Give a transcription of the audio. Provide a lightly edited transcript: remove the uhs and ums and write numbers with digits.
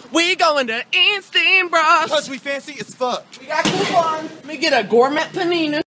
We going to Instant Bros. Cause we fancy as fuck. We got coupons. Let me get a gourmet panini.